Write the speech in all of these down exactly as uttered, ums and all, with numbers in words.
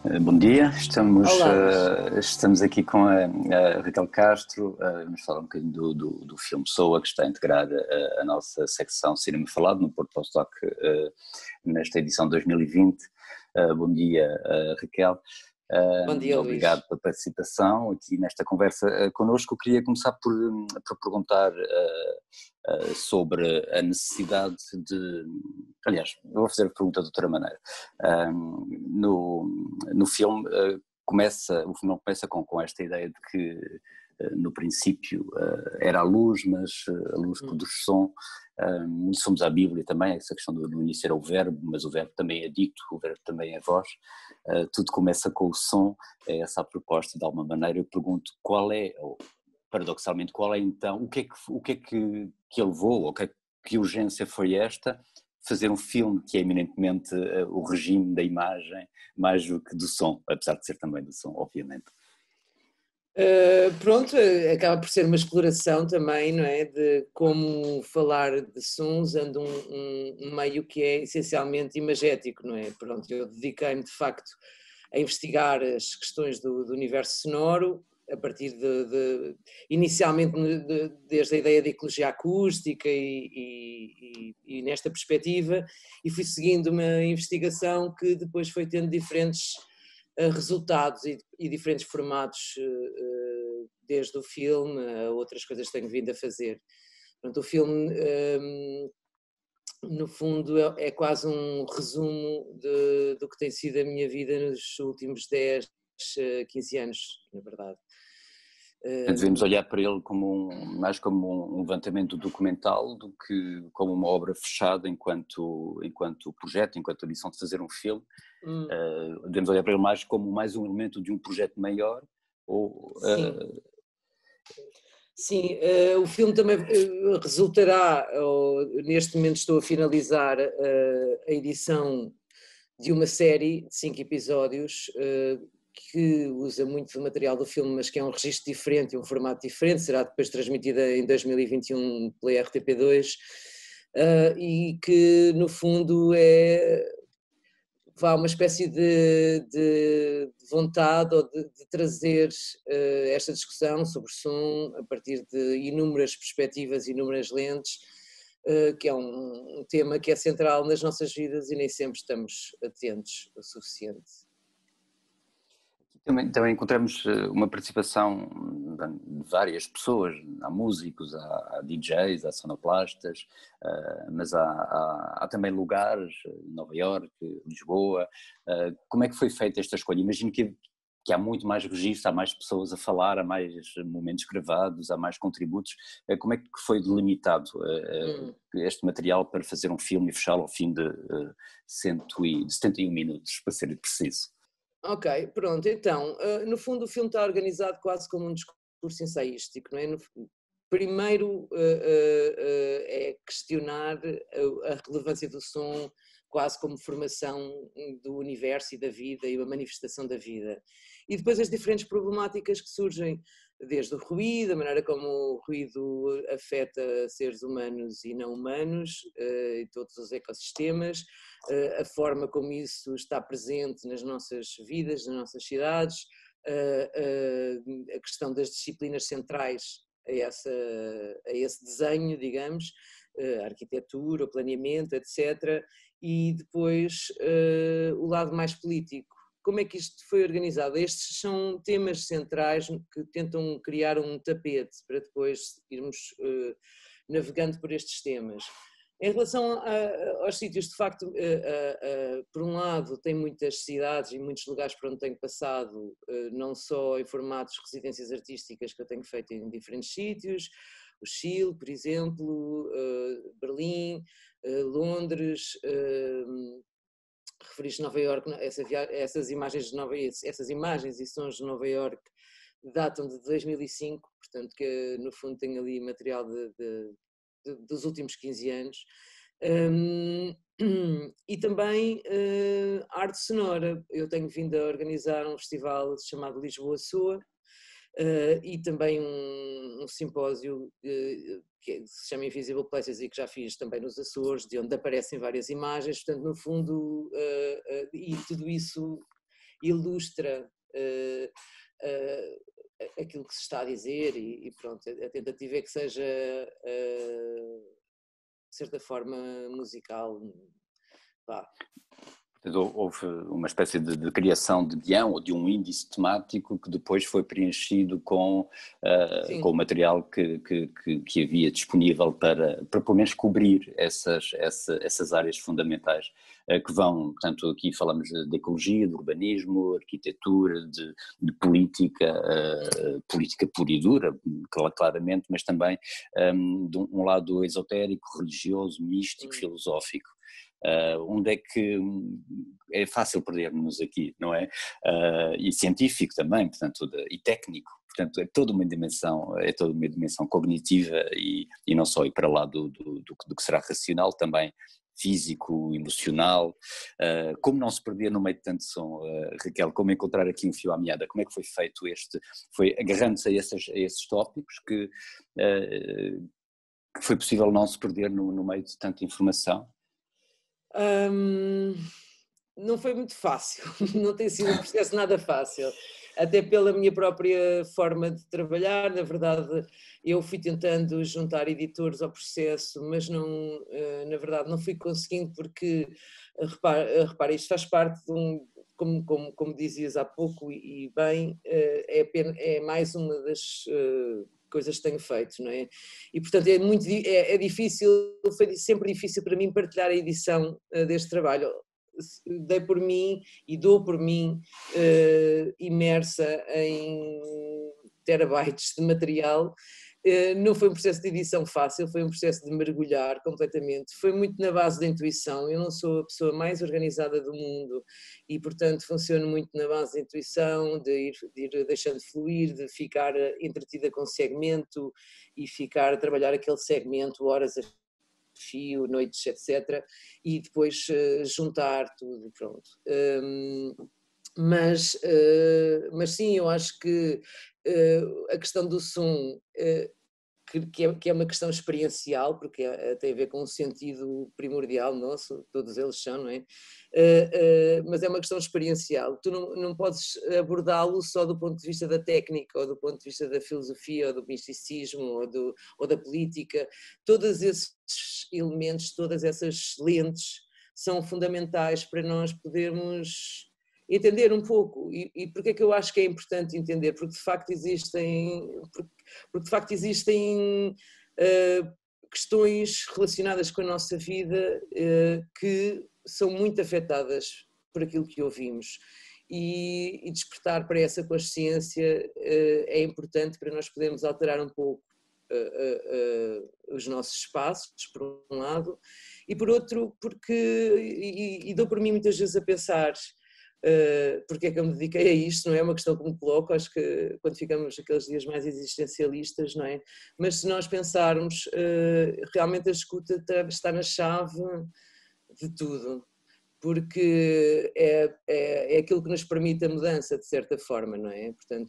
Eh, Bom dia, estamos, Olá, Luís. eh, estamos aqui com a, a Raquel Castro. Eh, vamos falar um bocadinho do, do, do filme Soa, que está a integrar a, a nossa secção Cinema Falado no Porto Postdoc, eh, nesta edição dois mil e vinte. Eh, bom dia, eh, Raquel. Bom dia, Uh, Luís. obrigado pela participação aqui nesta conversa uh, connosco. Eu queria começar por, um, por perguntar uh, uh, sobre a necessidade de... Aliás, eu vou fazer a pergunta de outra maneira. Um, no, no filme uh, começa, o filme começa com, com esta ideia de que uh, no princípio uh, era a luz, mas uh, a luz Hum. produz som. Um, e somos à Bíblia também, essa questão do, do início era o verbo, mas o verbo também é dito, o verbo também é voz. Uh, tudo começa com o som, é essa a proposta de alguma maneira. Eu pergunto qual é, ou, paradoxalmente, qual é então, o que é que, o que, é que, que ele levou, ou que, que urgência foi esta, fazer um filme que é eminentemente uh, o regime da imagem, mais do que do som, apesar de ser também do som, obviamente. Uh, pronto, uh, acaba por ser uma exploração também, não é? De como falar de som usando um, um, um meio que é essencialmente imagético, não é? Pronto, eu dediquei-me de facto a investigar as questões do, do universo sonoro, a partir de, de inicialmente de, desde a ideia da ecologia acústica e, e, e, e nesta perspectiva, e fui seguindo uma investigação que depois foi tendo diferentes resultados e, e diferentes formatos, desde o filme a outras coisas que tenho vindo a fazer. Portanto, o filme, no fundo, é, é quase um resumo de, do que tem sido a minha vida nos últimos dez, quinze anos, na verdade. Devemos olhar para ele como um, mais como um levantamento documental do que como uma obra fechada enquanto, enquanto projeto, enquanto ambição de fazer um filme. Hum. Uh, devemos olhar para ele mais como mais um elemento de um projeto maior. Ou, Sim, uh... Sim uh, o filme também uh, resultará, ou, neste momento estou a finalizar uh, a edição de uma série de cinco episódios uh, que usa muito do material do filme, mas que é um registro diferente, um formato diferente, será depois transmitida em dois mil e vinte e um pela R T P dois, uh, e que no fundo é vá uma espécie de, de, de vontade ou de, de trazer uh, esta discussão sobre som a partir de inúmeras perspectivas, inúmeras lentes, uh, que é um, um tema que é central nas nossas vidas e nem sempre estamos atentos o suficiente. Também, também encontramos uma participação de várias pessoas, há músicos, há, há D Js, há sonoplastas, uh, mas há, há, há também lugares, Nova Iorque, Lisboa. Uh, como é que foi feita esta escolha? Imagino que, que há muito mais registro, há mais pessoas a falar, há mais momentos gravados, há mais contributos. Uh, como é que foi delimitado uh, hum. este material para fazer um filme e fechá-lo ao fim de uh, cento e setenta e um minutos, para ser preciso? Ok, pronto, então, no fundo o filme está organizado quase como um discurso ensaístico, não é? No, primeiro é questionar a relevância do som quase como formação do universo e da vida e a manifestação da vida. E depois as diferentes problemáticas que surgem, desde o ruído, a maneira como o ruído afeta seres humanos e não humanos, e todos os ecossistemas, a forma como isso está presente nas nossas vidas, nas nossas cidades, a questão das disciplinas centrais a, essa, a esse desenho, digamos, a arquitetura, o planeamento, etcétera. E depois o lado mais político. Como é que isto foi organizado? Estes são temas centrais que tentam criar um tapete para depois irmos navegando por estes temas. Em relação a, aos sítios, de facto, a, a, a, por um lado, tem muitas cidades e muitos lugares por onde tenho passado, não só em formatos de residências artísticas que eu tenho feito em diferentes sítios, o Chile, por exemplo, Berlim, Londres, referiste Nova Iorque, essa via, essas imagens de Nova essas imagens e sons de Nova Iorque datam de dois mil e cinco, portanto que no fundo tem ali material de, de dos últimos quinze anos, um, e também uh, arte sonora. Eu tenho vindo a organizar um festival chamado Lisboa Soa, uh, e também um, um simpósio uh, que se chama Invisible Places e que já fiz também nos Açores, de onde aparecem várias imagens, portanto no fundo, uh, uh, e tudo isso ilustra uh, uh, aquilo que se está a dizer e, e pronto, a tentativa é que seja uh, de certa forma musical. Pá. Houve uma espécie de, de criação de guião ou de um índice temático que depois foi preenchido com, uh, com o material que, que, que, que havia disponível para, para pelo menos cobrir essas, essa, essas áreas fundamentais uh, que vão, portanto aqui falamos de, de ecologia, de urbanismo, arquitetura, de, de política, uh, política pura e dura, claramente, mas também um, de um lado esotérico, religioso, místico, hum. filosófico. Uh, onde é que é fácil perdermos aqui, não é? Uh, e científico também, portanto, de, e técnico, portanto é toda uma dimensão, é toda uma dimensão cognitiva e, e não só ir para lá do, do, do, do que será racional, também físico, emocional, uh, como não se perder no meio de tanto som, uh, Raquel, como encontrar aqui um fio à meada, como é que foi feito este, foi agarrando-se a esses, a esses tópicos que, uh, que foi possível não se perder no, no meio de tanta informação? Hum, não foi muito fácil, não tem sido um processo nada fácil, até pela minha própria forma de trabalhar. Na verdade, eu fui tentando juntar editores ao processo, mas não, na verdade não fui conseguindo porque, repara, repara isto faz parte de um, como, como, como dizias há pouco e bem, é, apenas, é mais uma das coisas que tenho feito, não é? E portanto é muito é, é difícil, foi sempre difícil para mim partilhar a edição uh, deste trabalho. Dei por mim e dou por mim uh, imersa em terabytes de material. Uh, não foi um processo de edição fácil, foi um processo de mergulhar completamente, foi muito na base da intuição. Eu não sou a pessoa mais organizada do mundo e portanto funciono muito na base da intuição, de ir, de ir deixando fluir, de ficar entretida com o segmento e ficar a trabalhar aquele segmento horas a fio, noites, etcétera, e depois uh, juntar tudo, pronto. Um, mas, uh, mas sim, eu acho que uh, a questão do som, uh, que, que, é, que é uma questão experiencial, porque é, tem a ver com um sentido primordial nosso, todos eles são, não é? Uh, uh, mas é uma questão experiencial, tu não, não podes abordá-lo só do ponto de vista da técnica, ou do ponto de vista da filosofia, ou do misticismo, ou, do, ou da política. Todos esses elementos, todas essas lentes são fundamentais para nós podermos entender um pouco. E, e porque é que eu acho que é importante entender? Porque de facto existem, porque, porque de facto existem uh, questões relacionadas com a nossa vida uh, que são muito afetadas por aquilo que ouvimos. E, e despertar para essa consciência uh, é importante para nós podermos alterar um pouco uh, uh, uh, os nossos espaços, por um lado, e por outro, porque, e, e dou por mim muitas vezes a pensar, Uh, porque é que eu me dediquei a isto, não é uma questão que me coloco, acho que quando ficamos aqueles dias mais existencialistas, não é? Mas se nós pensarmos, uh, realmente a escuta está na chave de tudo, porque é, é, é aquilo que nos permite a mudança, de certa forma, não é? Portanto,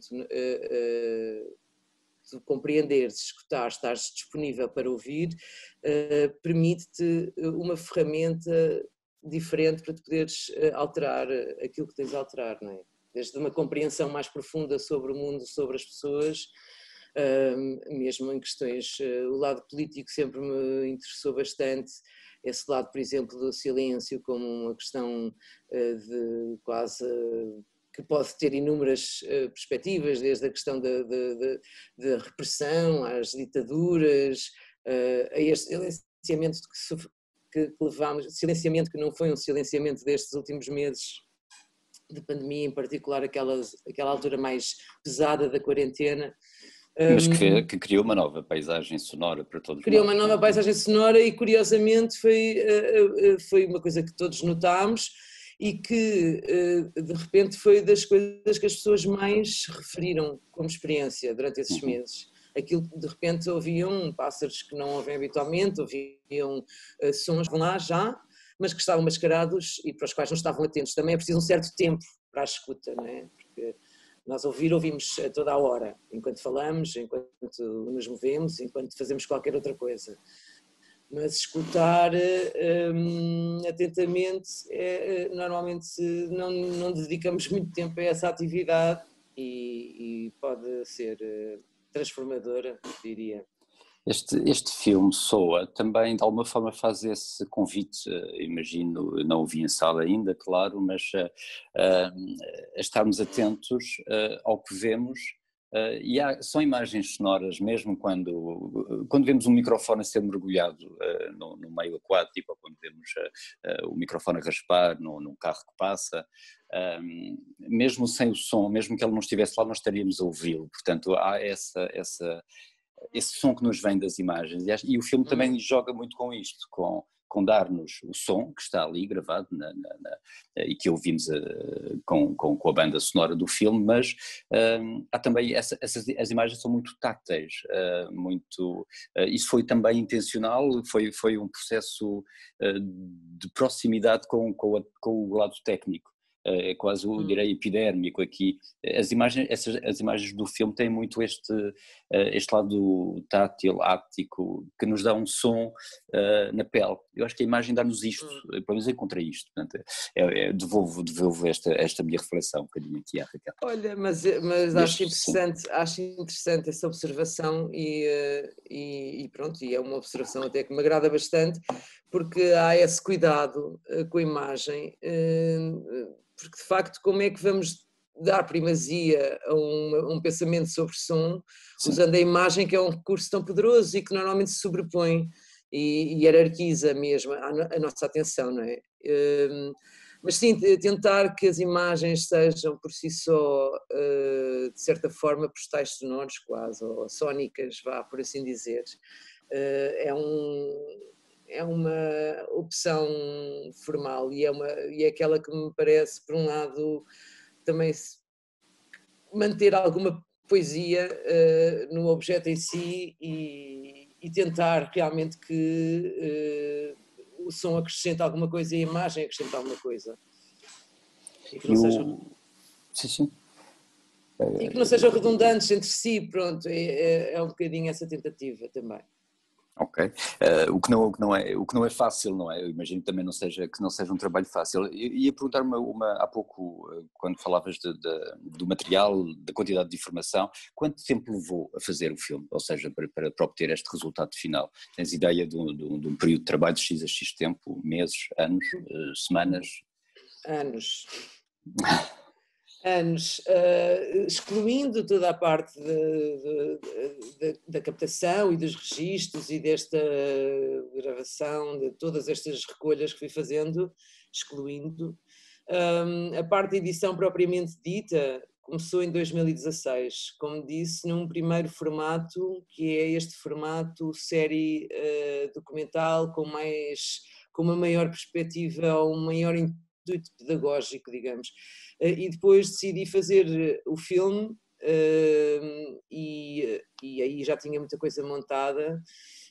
uh, uh, tu compreenderes, escutares, estares disponível para ouvir, uh, permite-te uma ferramenta diferente para te poderes alterar aquilo que tens a alterar, não é? Desde uma compreensão mais profunda sobre o mundo, sobre as pessoas, mesmo em questões, o lado político sempre me interessou bastante, esse lado, por exemplo, do silêncio como uma questão de quase que pode ter inúmeras perspectivas, desde a questão da, da, da, da repressão às ditaduras, a este silenciamento que sofre que levámos, silenciamento que não foi um silenciamento destes últimos meses de pandemia, em particular aquela, aquela altura mais pesada da quarentena. Mas que, que criou uma nova paisagem sonora para todos criou nós. Criou uma nova paisagem sonora e curiosamente foi, foi uma coisa que todos notámos e que de repente foi das coisas que as pessoas mais referiram como experiência durante esses uhum. meses. Aquilo que de repente ouviam pássaros que não ouvem habitualmente, ouviam uh, sons lá já, mas que estavam mascarados e para os quais não estavam atentos. Também é preciso um certo tempo para a escuta, não é? Porque nós ouvir, ouvimos a toda a hora, enquanto falamos, enquanto nos movemos, enquanto fazemos qualquer outra coisa. mas escutar um, atentamente, é, normalmente não, não dedicamos muito tempo a essa atividade e, e pode ser transformadora, diria. Este, este filme soa também de alguma forma faz esse convite, imagino, não o vi em sala ainda, claro, mas uh, uh, a estarmos atentos uh, ao que vemos. Uh, e há, são imagens sonoras, mesmo quando, quando vemos um microfone a ser mergulhado uh, no, no meio aquático, ou quando vemos uh, uh, o microfone a raspar no, num carro que passa, um, mesmo sem o som, mesmo que ele não estivesse lá, nós estaríamos a ouvi-lo. Portanto, há essa, essa, esse som que nos vem das imagens. E, e o filme também uhum. joga muito com isto, com... com dar-nos o som que está ali gravado na, na, na, e que ouvimos uh, com, com, com a banda sonora do filme, mas uh, há também, essa, essas, as imagens são muito táteis, uh, muito, uh, isso foi também intencional, foi, foi um processo uh, de proximidade com, com, a, com o lado técnico. É quase, eu direi, epidérmico aqui. As imagens, essas, as imagens do filme têm muito este, este lado tátil, áptico, que nos dá um som uh, na pele. Eu acho que a imagem dá-nos isto, pelo menos encontrei isto. Portanto, é, é, devolvo, devolvo esta, esta minha reflexão um bocadinho aqui à Raquel. Olha, mas, mas acho, interessante, acho interessante essa observação e, e, e pronto, e é uma observação até que me agrada bastante, porque há esse cuidado com a imagem, porque de facto como é que vamos dar primazia a um, a um pensamento sobre som, sim, usando a imagem, que é um recurso tão poderoso e que normalmente se sobrepõe e, e hierarquiza mesmo a, a nossa atenção, não é? Um, mas sim, tentar que as imagens sejam por si só, uh, de certa forma, postais sonoros quase, ou sónicas, vá, por assim dizer, uh, é, um, é uma opção formal e é, uma, e é aquela que me parece, por um lado, também manter alguma poesia uh, no objeto em si e, e tentar realmente que uh, o som acrescente alguma coisa e a imagem acrescente alguma coisa. E que não, sejam, sim, sim. E que não sejam redundantes entre si, pronto, é, é um bocadinho essa tentativa também. Ok, uh, o, que não, o, que não é, o que não é fácil, não é? Eu imagino que também não seja, que não seja um trabalho fácil. Eu ia perguntar uma, uma há pouco, quando falavas de, de, do material, da quantidade de informação, quanto tempo levou a fazer o filme? Ou seja, para, para, para obter este resultado final? Tens ideia de um, de um, de um período de trabalho de X a X tempo? Meses, anos, uh, semanas? Anos. anos, uh, excluindo toda a parte de, de, de, de, da captação e dos registros e desta gravação, de todas estas recolhas que fui fazendo, excluindo. Um, a parte da edição propriamente dita começou em dois mil e dezasseis, como disse, num primeiro formato, que é este formato série uh, documental com, mais, com uma maior perspectiva, um maior intuito pedagógico, digamos. E depois decidi fazer o filme uh, e, e aí já tinha muita coisa montada,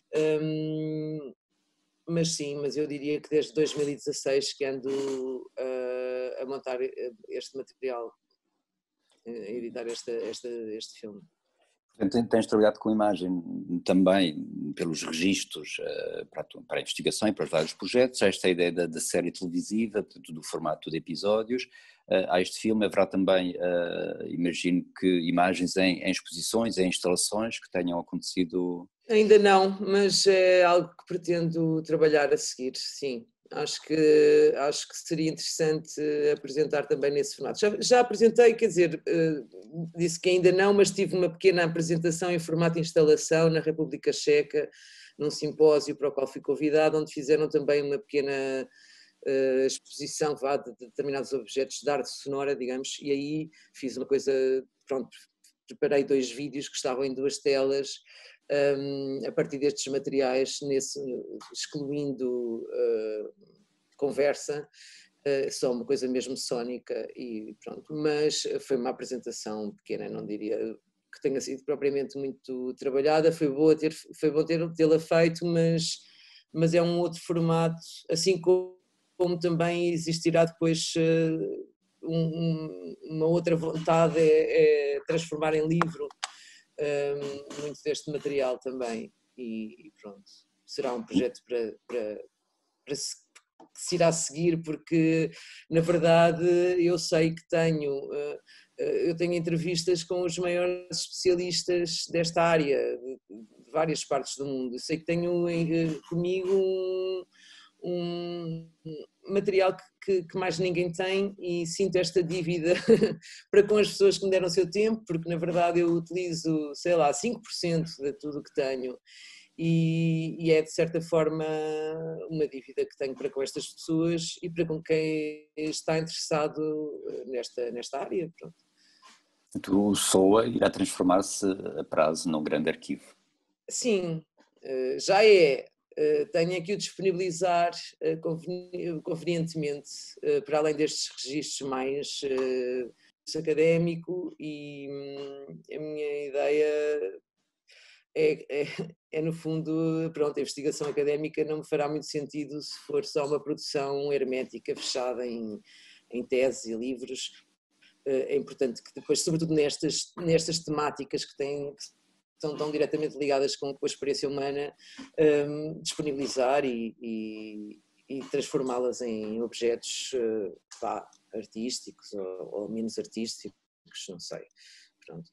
um, mas sim, mas eu diria que desde dois mil e dezasseis que ando uh, a montar este material, a editar este, este, este filme. Portanto, tens trabalhado com imagem também pelos registros para a, para a investigação e para os vários projetos. Há esta ideia da, da série televisiva, do formato de episódios. Há este filme, haverá também, imagino que imagens em, em exposições, em instalações que tenham acontecido. Ainda não, mas é algo que pretendo trabalhar a seguir, sim. Acho que, acho que seria interessante apresentar também nesse formato. Já, já apresentei, quer dizer, uh, disse que ainda não, mas tive uma pequena apresentação em formato de instalação na República Checa, num simpósio para o qual fui convidado, onde fizeram também uma pequena uh, exposição vá, de determinados objetos de arte sonora, digamos, e aí fiz uma coisa, pronto, preparei dois vídeos que estavam em duas telas, Um, a partir destes materiais, nesse, excluindo uh, conversa, uh, só uma coisa mesmo sónica e pronto, mas foi uma apresentação pequena, não diria que tenha sido propriamente muito trabalhada, foi, boa ter, foi bom ter, tê-la feito, mas, mas é um outro formato, assim como, como também existirá depois uh, um, uma outra vontade, é, é transformar em livro Um, muito deste material também e, e pronto. será um projeto para, para, para se, que se irá seguir, porque na verdade eu sei que tenho, eu tenho entrevistas com os maiores especialistas desta área, de, de várias partes do mundo. Eu sei que tenho comigo um, um material que, que, que mais ninguém tem, e sinto esta dívida para com as pessoas que me deram o seu tempo, porque na verdade eu utilizo, sei lá, cinco por cento de tudo o que tenho, e, e é de certa forma uma dívida que tenho para com estas pessoas e para com quem está interessado nesta, nesta área. Pronto. O SOA irá transformar-se a prazo num grande arquivo. Sim, já é. Tenho aqui o disponibilizar convenientemente, para além destes registros mais académico, e a minha ideia é, é, é no fundo, pronto, a investigação académica não me fará muito sentido se for só uma produção hermética, fechada em, em teses e livros. É importante que depois, sobretudo nestas, nestas temáticas que têm... que estão tão diretamente ligadas com a experiência humana, um, disponibilizar e, e, e transformá-las em objetos uh, pá, artísticos ou, ou menos artísticos, não sei. Pronto.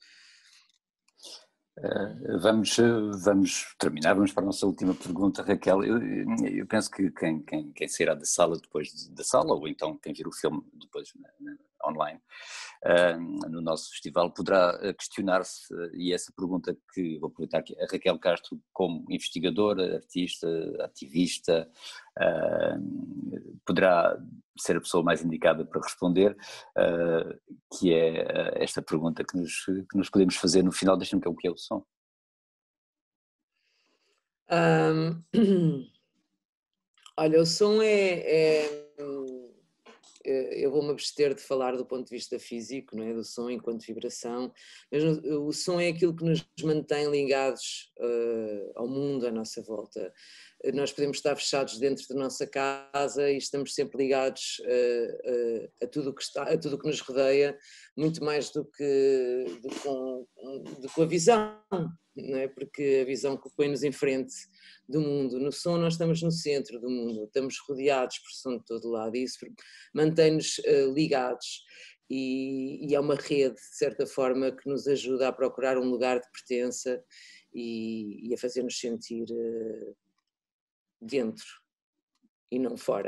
Uh, vamos, vamos terminar, vamos para a nossa última pergunta, Raquel. Eu, eu penso que quem, quem, quem sairá da sala depois da sala, ou então quem vir o filme depois na, na, online, uh, no nosso festival, poderá questionar-se, e essa pergunta que vou aproveitar aqui, a Raquel Castro, como investigadora, artista, ativista, uh, poderá ser a pessoa mais indicada para responder, uh, que é esta pergunta que nos, que nos podemos fazer no final. Deixa-me ver o que é o som. Um, olha, o som é, é, eu vou-me abster de falar do ponto de vista físico, não é? Do som enquanto vibração, mas o som é aquilo que nos mantém ligados uh, ao mundo à nossa volta. Nós podemos estar fechados dentro da nossa casa e estamos sempre ligados uh, uh, a tudo o que está, a tudo o que nos rodeia, muito mais do que, do que, com, do que a visão, não é? Porque a visão que põe-nos em frente do mundo. No som nós estamos no centro do mundo, estamos rodeados por som de todo lado, e isso mantém-nos uh, ligados, e, e é uma rede, de certa forma, que nos ajuda a procurar um lugar de pertença e, e a fazer-nos sentir uh, dentro e não fora.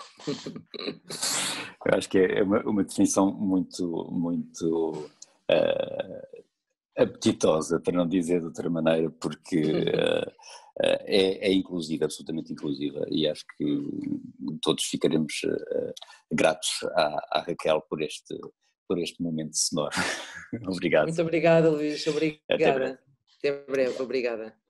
Eu acho que é uma, uma definição muito, muito uh, apetitosa, para não dizer de outra maneira, porque uh, é, é inclusiva, absolutamente inclusiva, e acho que todos ficaremos uh, gratos à, à Raquel por este, por este momento sonoro. Obrigado. Muito obrigada, Luís, obrigada. Até breve. Até breve, obrigada.